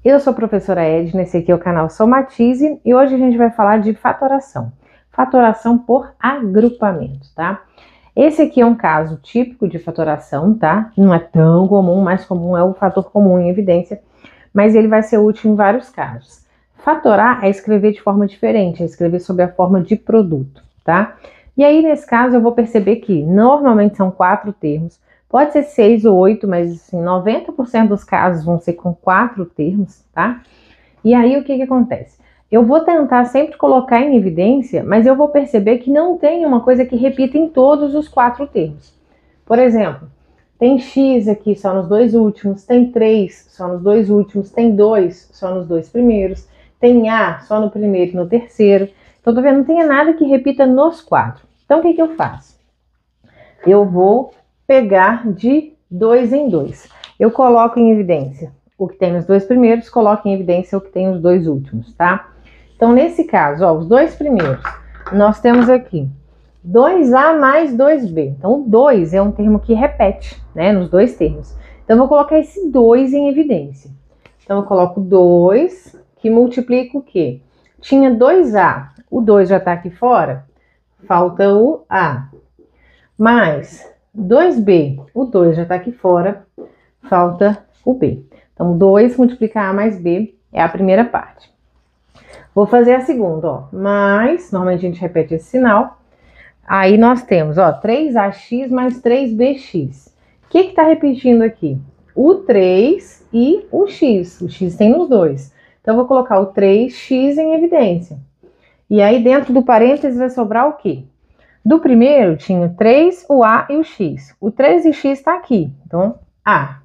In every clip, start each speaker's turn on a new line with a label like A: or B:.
A: Eu sou a professora Edna, esse aqui é o canal Somatize e hoje a gente vai falar de fatoração. Fatoração por agrupamento, tá? Esse aqui é um caso típico de fatoração, tá? Não é tão comum, mais comum é o fator comum em evidência, mas ele vai ser útil em vários casos. Fatorar é escrever de forma diferente, é escrever sob a forma de produto, tá? E aí, nesse caso, eu vou perceber que normalmente são 4 termos, pode ser 6 ou 8, mas assim, 90% dos casos vão ser com 4 termos, tá? E aí, o que acontece? Eu vou tentar sempre colocar em evidência, mas eu vou perceber que não tem uma coisa que repita em todos os 4 termos. Por exemplo, tem X aqui só nos 2 últimos, tem 3 só nos 2 últimos, tem 2 só nos 2 primeiros, tem A só no primeiro e no terceiro. Então, tô vendo, não tem nada que repita nos 4. Então, o que eu faço? Eu vou pegar de 2 em 2. Eu coloco em evidência o que tem nos 2 primeiros, coloco em evidência o que tem nos 2 últimos, tá? Então, nesse caso, ó, os 2 primeiros, nós temos aqui 2A mais 2B. Então, o 2 é um termo que repete, né, nos 2 termos. Então, eu vou colocar esse 2 em evidência. Então, eu coloco 2, que multiplica o quê? Tinha 2A, o 2 já tá aqui fora, falta o A. Mais 2B, o 2 já tá aqui fora, falta o B. Então, 2 multiplicar A mais B é a primeira parte. Vou fazer a segunda, ó. Mais, normalmente a gente repete esse sinal. Aí nós temos, ó, 3AX mais 3BX. O que tá repetindo aqui? O 3 e o X. O X tem nos 2. Então, eu vou colocar o 3X em evidência. E aí, dentro do parênteses, vai sobrar o quê? Do primeiro, tinha o 3, o A e o X. O 3 e X está aqui. Então, A.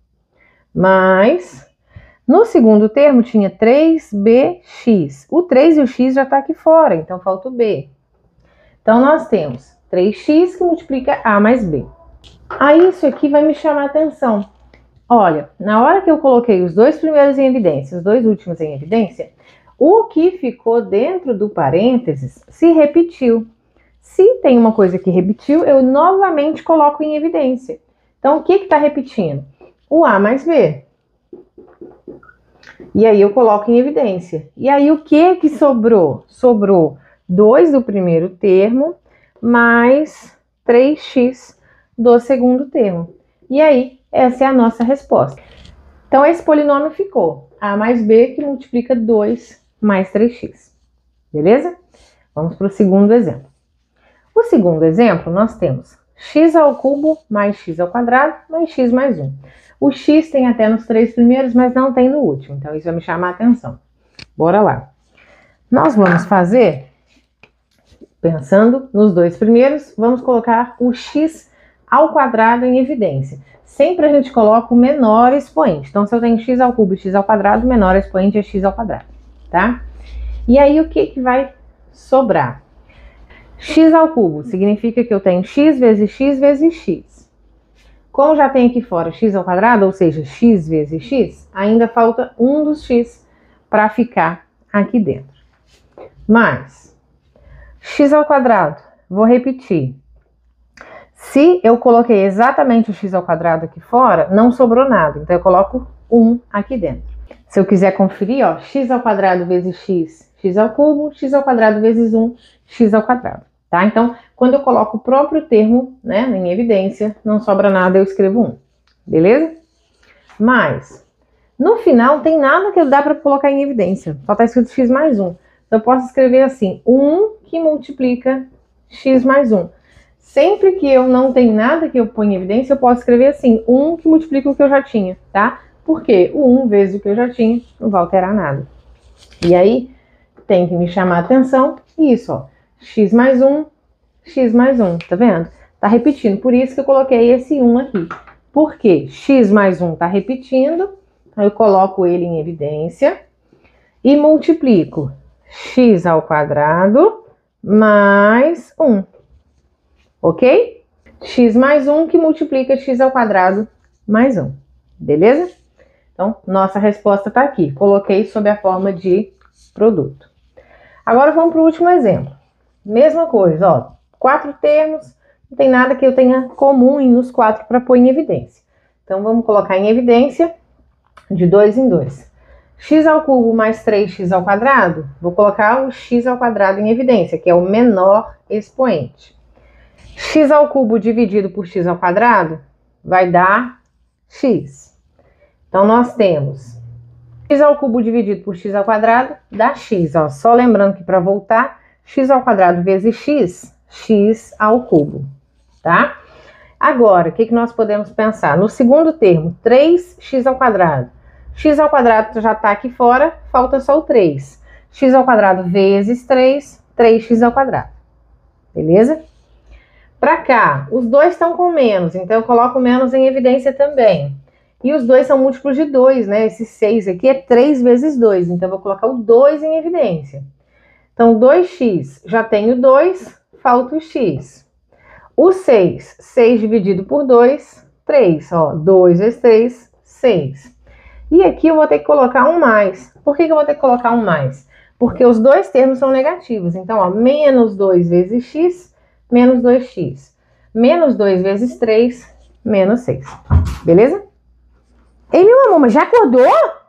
A: Mais, no segundo termo, tinha 3BX. O 3 e o X já está aqui fora, então falta o B. Então, nós temos 3x que multiplica A mais B. Aí, isso aqui vai me chamar a atenção. Olha, na hora que eu coloquei os 2 primeiros em evidência, os 2 últimos em evidência, o que ficou dentro do parênteses se repetiu. Se tem uma coisa que repetiu, eu novamente coloco em evidência. Então, o que está repetindo? O A mais B. E aí eu coloco em evidência. E aí o que sobrou? Sobrou 2 do primeiro termo mais 3x do segundo termo. E aí, essa é a nossa resposta. Então, esse polinômio ficou A mais B, que multiplica 2 mais 3x. Beleza? Vamos para o segundo exemplo. O segundo exemplo, nós temos x ao cubo mais x ao quadrado mais x mais 1. O x tem até nos 3 primeiros, mas não tem no último. Então, isso vai me chamar a atenção. Bora lá. Nós vamos fazer, pensando nos 2 primeiros, vamos colocar o x ao quadrado em evidência. Sempre a gente coloca o menor expoente. Então, se eu tenho x ao cubo e x ao quadrado, o menor expoente é x ao quadrado, tá? E aí, o que vai sobrar? X ao cubo significa que eu tenho x vezes x vezes x. Como já tem aqui fora x ao quadrado, ou seja, x vezes x, ainda falta um dos x para ficar aqui dentro. Mais x ao quadrado, vou repetir. Se eu coloquei exatamente o x ao quadrado aqui fora, não sobrou nada. Então, eu coloco 1 aqui dentro. Se eu quiser conferir, ó, x ao quadrado vezes x, x ao cubo, x ao quadrado vezes 1, x ao quadrado. Tá? Então, quando eu coloco o próprio termo, né, em evidência, não sobra nada, eu escrevo 1. Beleza? Mas, no final, tem nada que dá para colocar em evidência. Só está escrito x mais 1. Então, eu posso escrever assim, 1 que multiplica x mais 1. Sempre que eu não tenho nada que eu ponho em evidência, eu posso escrever assim, 1 que multiplica o que eu já tinha, tá? Porque o 1 vezes o que eu já tinha não vai alterar nada. E aí, tem que me chamar a atenção isso, ó. X mais 1, tá vendo? Tá repetindo, por isso que eu coloquei esse 1 aqui. Por quê? X mais 1 tá repetindo, aí eu coloco ele em evidência e multiplico x ao quadrado mais 1. Ok? X mais 1 que multiplica x ao quadrado mais 1. Beleza? Então, nossa resposta está aqui. Coloquei sob a forma de produto. Agora, vamos para o último exemplo. Mesma coisa, ó. 4 termos, não tem nada que eu tenha comum nos 4 para pôr em evidência. Então, vamos colocar em evidência de 2 em 2. X ao cubo mais 3x ao quadrado, vou colocar o x ao quadrado em evidência, que é o menor expoente. X ao cubo dividido por x ao quadrado vai dar x. Então, nós temos x ao cubo dividido por x ao quadrado dá x. Ó. Só lembrando que para voltar, x ao quadrado vezes x, x ao cubo, tá? Agora, o que nós podemos pensar? No segundo termo, 3x ao quadrado. X ao quadrado já está aqui fora, falta só o 3. X ao quadrado vezes 3, 3x ao quadrado. Beleza? Para cá, os dois estão com menos, então eu coloco menos em evidência também. E os dois são múltiplos de 2, né? Esse 6 aqui é 3 vezes 2, então eu vou colocar o 2 em evidência. Então, 2x, já tenho 2, falta o x. O 6, 6 dividido por 2, 3. Ó, 2 vezes 3, 6. E aqui eu vou ter que colocar um mais. Por que eu vou ter que colocar um mais? Porque os dois termos são negativos. Então, ó, menos 2 vezes x, menos 2x. Menos 2 vezes 3, menos 6. Beleza? Ei, meu amor, mas já acordou?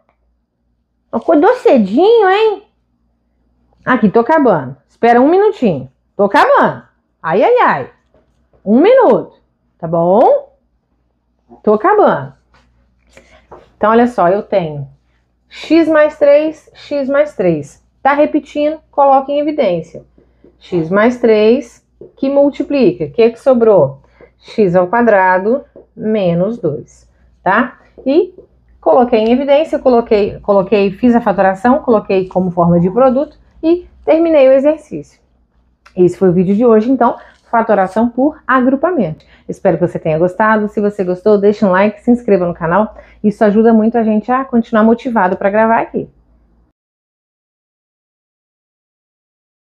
A: Acordou cedinho, hein? Aqui, tô acabando. Espera um minutinho. Tô acabando. Ai, ai, ai. 1 minuto. Tá bom? Tô acabando. Então, olha só, eu tenho x mais 3, x mais 3. Tá repetindo? Coloca em evidência. X mais 3, que multiplica. O que sobrou? X ao quadrado menos 2, tá? E coloquei em evidência, fiz a fatoração, coloquei como forma de produto e terminei o exercício. Esse foi o vídeo de hoje, então, fatoração por agrupamento. Espero que você tenha gostado. Se você gostou, deixa um like, se inscreva no canal. Isso ajuda muito a gente a continuar motivado para gravar aqui.